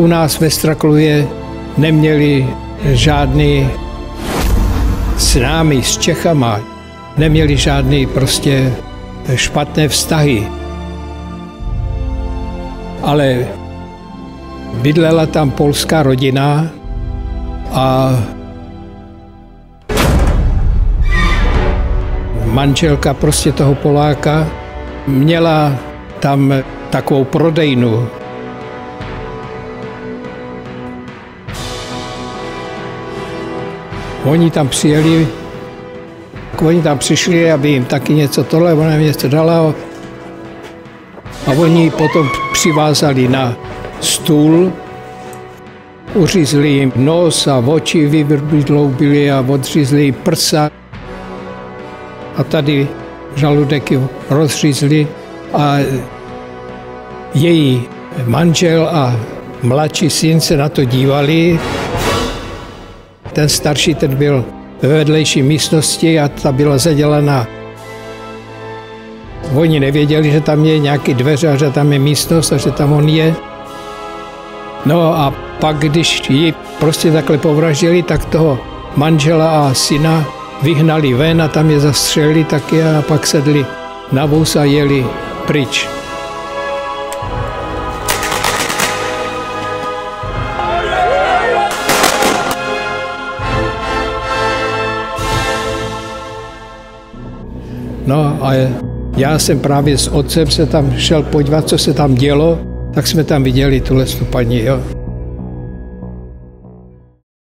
U nás ve Straklově neměli žádný s námi, s Čechama, neměli žádný prostě špatné vztahy. Ale bydlela tam polská rodina a manželka prostě toho Poláka měla tam takovou prodejnu. Oni tam přišli, aby jim taky něco tohle, ona jim něco dala a oni potom přivázali na stůl, uřízli jim nos a oči vyvrdloubili a odřízli jim prsa a tady žaludek rozřízli a její manžel a mladší syn se na to dívali. Ten starší, ten byl ve vedlejší místnosti a ta byla zadělaná. Oni nevěděli, že tam je nějaký dveře a že tam je místnost a že tam on je. No a pak, když ji prostě takhle povraždili, tak toho manžela a syna vyhnali ven a tam je zastřelili taky a pak sedli na vůz a jeli pryč. No a já jsem právě s otcem se tam šel podívat, co se tam dělo, tak jsme tam viděli tuhle paní, jo.